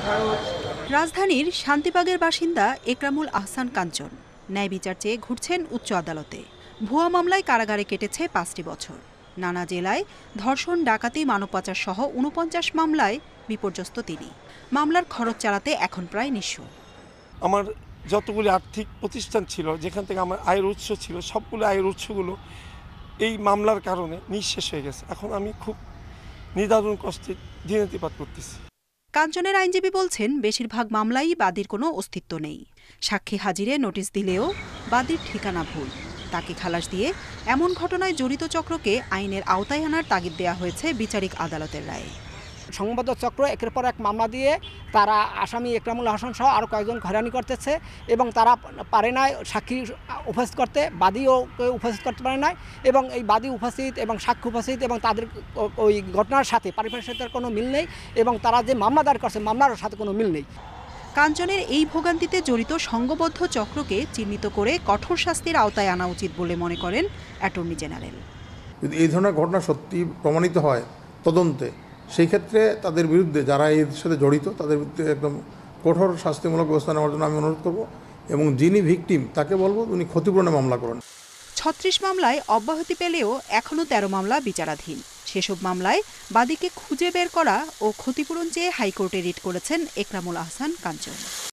রাজধানীর শান্তিবাগের বাসিন্দা একরামুল আহসান কাঞ্চন ন্যায় বিচার চেয়ে ঘুরছেন উচ্চ আদালতে। ভুয়া মামলায় কারাগারে কেটেছে ৫টি বছর। নানা জেলায় ধর্ষণ, ডাকাতি, মানব পাচার সহ ৪৯ মামলায় বিপর্যস্ত তিনি। মামলার খরচ চালাতে এখন প্রায় নিঃস্ব। আমার যতগুলি আর্থিক প্রতিষ্ঠান ছিল, যেখান থেকে আমার আয়ের উৎস ছিল, সবগুলো আয়ের উৎসগুলো এই মামলার কারণে নিঃশেষ হয়ে গেছে। এখন আমি খুব নিদারুণ কষ্টে দিনাতিপাত করতেছি। কাঞ্চনের আইনজীবী বলছেন, বেশিরভাগ মামলাই বাদীর কোনো অস্তিত্ব নেই। সাক্ষী হাজিরে নোটিশ দিলেও বাদীর ঠিকানা ভুল। তাকে খালাস দিয়ে এমন ঘটনায় জড়িত চক্রকে আইনের আওতায় আনার তাগিদ দেওয়া হয়েছে বিচারিক আদালতের রায়ে। সংঘবদ্ধ চক্র একের পর এক মামলা দিয়ে তারা আসামি একরামুল হাসান সহ আরও কয়েকজন হয়রানি করতেছে এবং তারা পারে না সাক্ষী উপস্থিত করতে, বাদীও উপস্থিত করতে পারে না এবং এই বাদী উপস্থিত এবং সাক্ষী উপস্থিত এবং তাদের ওই ঘটনার সাথে পারিপার্শ্বিকের কোনো মিল নেই এবং তারা যে মামলা দায়ের করছে মামলার সাথে কোনো মিল নেই। কাঞ্চনের এই ভোগান্তিতে জড়িত সংঘবদ্ধ চক্রকে চিহ্নিত করে কঠোর শাস্তির আওতায় আনা উচিত বলে মনে করেন অ্যাটর্নি জেনারেল। যদি এই ধরনের ঘটনা সত্যি প্রমাণিত হয় তদন্তে, সেই ক্ষেত্রে তাদের বিরুদ্ধে যারা এর সাথে জড়িত তাদের বিরুদ্ধে একদম কঠোর শাস্তিমূলক ব্যবস্থা নেওয়ার জন্য আমি অনুরোধ করব এবং যিনি ভিকটিম তাকে বলবো উনি ক্ষতিপূরণের মামলা করেন। ৩৬ মামলায় অব্যাহতি পেলেও এখনও ১৩ মামলা বিচারাধীন। সেসব মামলায় বাদীকে খুঁজে বের করা ও ক্ষতিপূরণ চেয়ে হাইকোর্টে রিট করেছেন একরামুল আহসান কাঞ্চন।